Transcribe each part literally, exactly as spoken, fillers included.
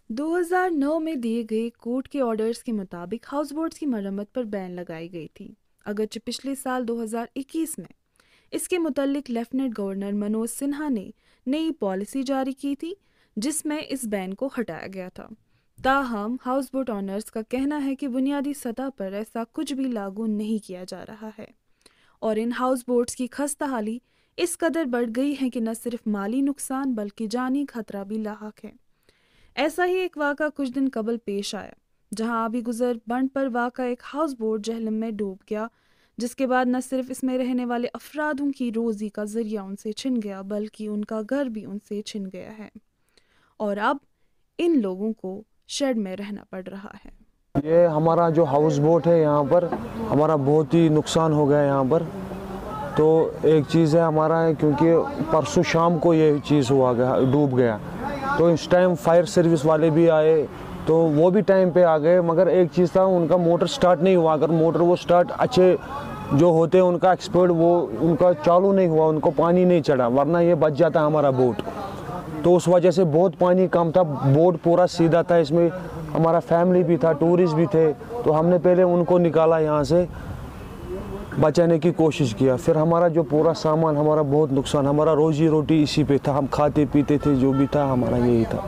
दो हज़ार नौ में दिए गए कोर्ट के ऑर्डर्स के मुताबिक हाउस बोट्स की मरम्मत पर बैन लगाई गई थी, अगरचे पिछले साल दो हज़ार इक्कीस में इसके मुतल्लिक लेफ्टिनेंट गवर्नर मनोज सिन्हा ने नई पॉलिसी जारी की थी जिसमें इस बैन को हटाया गया था। ताहम हाउस बोट ऑनर्स का कहना है कि बुनियादी सतह पर ऐसा कुछ भी लागू नहीं किया जा रहा है और इन हाउस बोट्स की खस्ताहाली इस कदर बढ़ गई है कि न सिर्फ माली नुकसान बल्कि जानी खतरा भी लाहक है। ऐसा ही एक वाक़ा कुछ दिन कबल पेश आया जहां आबी गुजर बंड पर वाक़ा एक हाउस बोट जहलम में डूब गया, जिसके बाद न सिर्फ इसमें रहने वाले अफरादों की रोज़ी का जरिया उनसे छिन गया बल्कि उनका घर भी उनसे छिन गया है और अब इन लोगों को शेड में रहना पड़ रहा है। ये हमारा जो हाउस बोट है यहाँ पर हमारा बहुत ही नुकसान हो गया यहाँ पर। तो एक चीज़ है हमारा है क्योंकि परसों शाम को ये चीज़ हुआ गया डूब गया, तो इस टाइम फायर सर्विस वाले भी आए तो वो भी टाइम पे आ गए, मगर एक चीज़ था उनका मोटर स्टार्ट नहीं हुआ। अगर मोटर वो स्टार्ट अच्छे जो होते हैं उनका एक्सपर्ट वो उनका चालू नहीं हुआ, उनको पानी नहीं चढ़ा, वरना ये बच जाता हमारा बोट। तो उस वजह से बहुत पानी कम था, बोट पूरा सीधा था, इसमें हमारा फैमिली भी था, टूरिस्ट भी थे, तो हमने पहले उनको निकाला यहाँ से, बचाने की कोशिश किया। फिर हमारा जो पूरा सामान हमारा बहुत नुकसान, हमारा रोजी रोटी इसी पे था, हम खाते पीते थे, जो भी था हमारा यही था।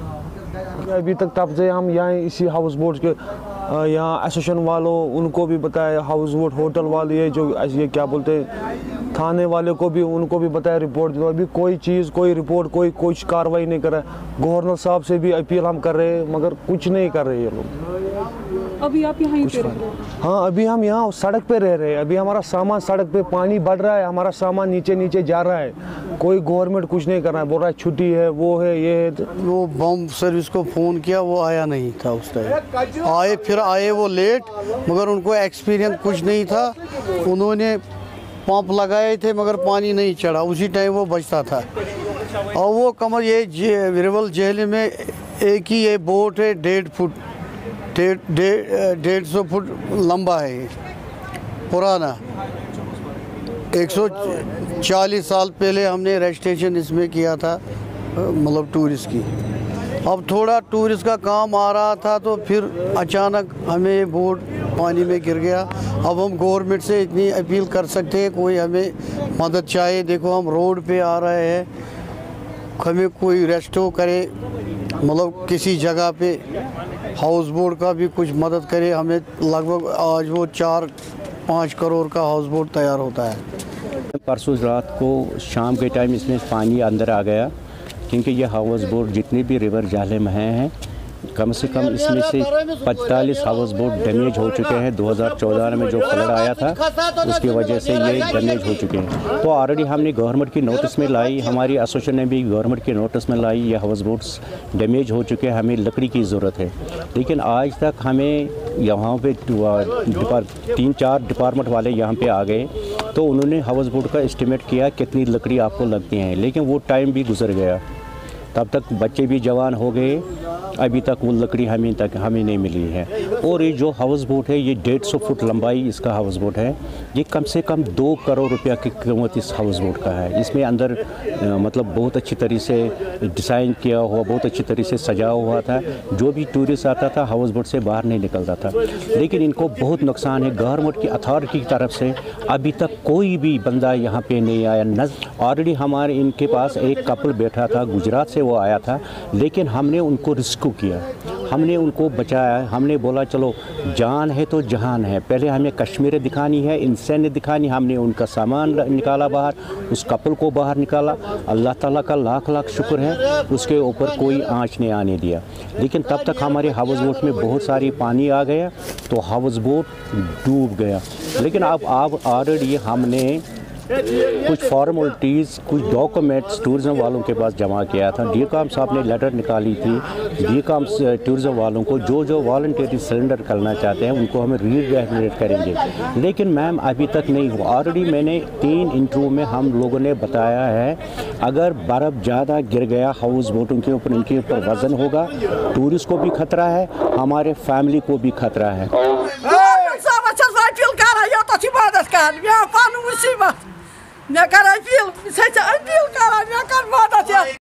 अभी तक तब से हम यहाँ इसी हाउस बोट के यहाँ एसोसिएशन वालों उनको भी बताया, हाउस बोट होटल वाले ये जो ये क्या बोलते हैं थाने वाले को भी उनको भी बताया, रिपोर्ट दो, अभी कोई चीज़ कोई रिपोर्ट कोई कुछ कार्रवाई नहीं कर रहा है। गवर्नर साहब से भी अपील हम कर रहे हैं मगर कुछ नहीं कर रहे ये लोग। अभी आप यहाँ पे रह रहे हो? हाँ, अभी हम यहाँ सड़क पे रह रहे हैं, अभी हमारा सामान सड़क पे पानी बढ़ रहा है, हमारा सामान नीचे नीचे जा रहा है, कोई गवर्नमेंट कुछ नहीं कर रहा है, बोल रहा है छुट्टी है वो है ये है। वो बम सर्विस को फ़ोन किया, वो आया नहीं था उस टाइम, आए फिर आए वो लेट, मगर उनको एक्सपीरियंस कुछ नहीं था, उन्होंने पंप लगाए थे मगर पानी नहीं चढ़ा, उसी टाइम वो बचता था। और वो कमर ये रिवल जेल में एक ही ये बोट है, डेढ़ फुट डेढ़ डेढ़ डेढ़ सौ फुट लंबा है, पुराना एक सौ चालीस साल पहले हमने रजिस्ट्रेशन इसमें किया था, मतलब टूरिस्ट की। अब थोड़ा टूरिस्ट का काम आ रहा था तो फिर अचानक हमें बोट पानी में गिर गया। अब हम गवर्नमेंट से इतनी अपील कर सकते हैं कोई हमें मदद चाहिए। देखो हम रोड पे आ रहे हैं, हमें कोई रेस्टो करे, मतलब किसी जगह पे हाउस बोट का भी कुछ मदद करे हमें। लगभग आज वो चार पाँच करोड़ का हाउस बोट तैयार होता है। परसों रात को शाम के टाइम इसमें पानी अंदर आ गया, क्योंकि ये हाउस बोट जितने भी रिवर जाले में हैं कम से कम इसमें से पैंतालीस हाउस बोट डैमेज हो चुके हैं। दो हज़ार चौदह में जो फ्लड आया था उसकी वजह से ये डैमेज हो चुके हैं। तो ऑलरेडी हमने गवर्नमेंट की नोटिस में लाई, हमारी एसोसिएशन ने भी गवर्नमेंट की नोटिस में लाई, ये हाउस बोट्स डैमेज हो चुके हैं, हमें लकड़ी की ज़रूरत है। लेकिन आज तक हमें यहाँ पे तीन चार डिपार्टमेंट वाले यहाँ पे आ गए तो उन्होंने हाउस बोट का एस्टिमेट किया कितनी लकड़ी आपको लगती हैं, लेकिन वो टाइम भी गुजर गया, तब तक बच्चे भी जवान हो गए, अभी तक वो लकड़ी हमें तक हमें नहीं मिली है। और ये जो हाउस बोट है ये डेढ़ सौ फुट लंबाई इसका हाउस बोट है, ये कम से कम दो करोड़ रुपया की कीमत इस हाउस बोट का है। इसमें अंदर आ, मतलब बहुत अच्छी तरीके से डिज़ाइन किया हुआ, बहुत अच्छी तरीके से सजा हुआ था, जो भी टूरिस्ट आता था हाउस बोट से बाहर नहीं निकलता था। लेकिन इनको बहुत नुकसान है, गवर्नमेंट की अथॉरिटी की तरफ से अभी तक कोई भी बंदा यहाँ पर नहीं आया। न ऑलरेडी हमारे इनके पास एक कपल बैठा था, गुजरात से वो आया था, लेकिन हमने उनको रिस्क्यू किया, हमने उनको बचाया, हमने बोला चलो जान है तो जहान है, पहले हमें कश्मीर दिखानी है, इंसान दिखानी। हमने उनका सामान निकाला बाहर, उस कपल को बाहर निकाला, अल्लाह ताला का लाख लाख शुक्र है उसके ऊपर कोई आँच नहीं आने दिया। लेकिन तब तक हमारे हाउस बोट में बहुत सारी पानी आ गया तो हाउस बोट डूब गया। लेकिन अब आप ऑलरेडी हमने कुछ फॉर्मेलिटीज़ कुछ डॉक्यूमेंट्स टूरिज़म वालों के पास जमा किया था। डी कॉम साहब ने लेटर निकाली थी डी कॉम टूरिज़म वालों को, जो जो वॉलंटियरली सरेंडर करना चाहते हैं उनको हमें रीडेकोरेट करेंगे, लेकिन मैम अभी तक नहीं हुआ। ऑलरेडी मैंने तीन इंटरव्यू में हम लोगों ने बताया है, अगर बर्फ़ ज़्यादा गिर गया हाउस बोटों के ऊपर, इनके ऊपर वज़न होगा, टूरिस्ट को भी खतरा है, हमारे फैमिली को भी खतरा है। मैं कर अपील, अपील कर, मैं कर मदद।